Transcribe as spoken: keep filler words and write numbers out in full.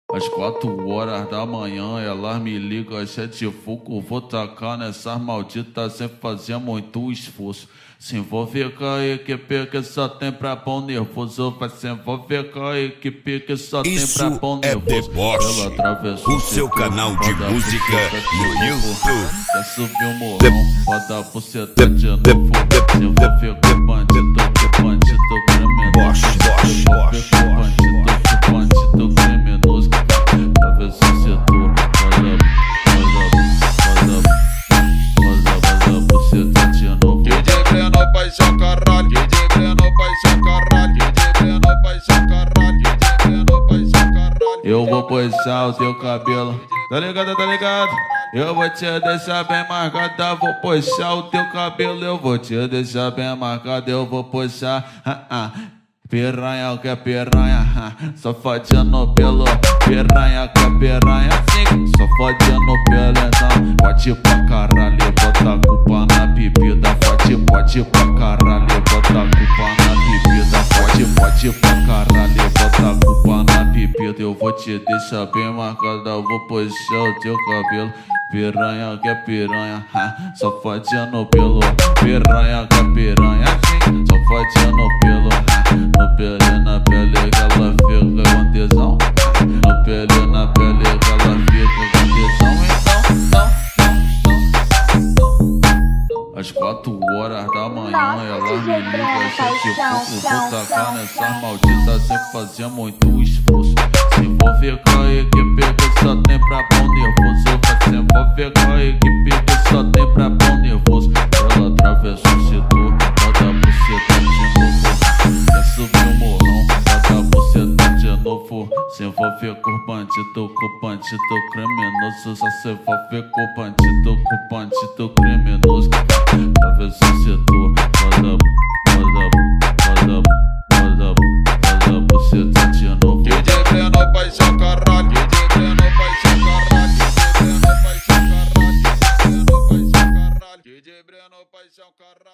Às quatro horas da manhã, elas me ligam, sete fogo, vou tacar nessas malditas sem fazer muito esforço. Se envolver com a equipe que só tem pra pão nervoso. Vai se envolver com a equipe que só Isso tem pra pão é nervoso. Deboche, o seu canal de música no YouTube. Quer subir o morrão, roda a buceta de novo. Se envolver com bandido, que bandido criminoso. Boche, boche, boche, Se envolver com bandido, que bandido criminoso. Pra ver se acertou. Roda, roda, roda, roda, roda a buceta de novo. D J Breno faz seu caralho, D J Breno faz seu caralho, D J Breno faz seu caralho, D J Breno faz seu caralho. Eu vou puxar o teu cabelo, tá ligado, tá ligado? Eu vou te deixar bem marcada, vou puxar o teu cabelo. Eu vou te deixar bem marcada, eu vou puxar. Ah, ah. Piranha que é piranha, ah. Só fodendo pelo. Piranha que é piranha, sim. Só fodendo pelo, então. Pode pra caralho, bota a culpa na bebida. Pode, pode pra caralho, bota a culpa na bebida. Pode, pode pra caralho, bota a culpa na bebida. Eu vou te deixar bem marcada, eu vou puxar o teu cabelo. Piranha que é piranha, ha, só fodendo pelo. Piranha que é piranha, sim, só fodendo pelo. Ha, no pele, na pele que ela fica com tesão. No pele, na pele que ela fica com tesão. Então, não. Às quatro horas da manhã, ela me liga, sete pouco, vou tacar nessas malditas sem fazer muito esforço. Se envolver com a equipe que só tem pra pão nervoso. Vai se envolver com a equipe que só tem pra pão nervoso. Ela atravessa o setor, roda a buceta de novo. Quer subir o morrão, roda a buceta de novo. Se envolver com o bandido, com o bandido criminoso. Só se envolver com o bandido, com o bandido criminoso. Atravessa o setor, roda, roda, roda, roda, roda a buceta de novo. D J Breno faz seu caralho, D J Breno faz seu caralho, D J Breno faz seu caralho, D J Breno faz seu caralho, D J Breno faz seu caralho.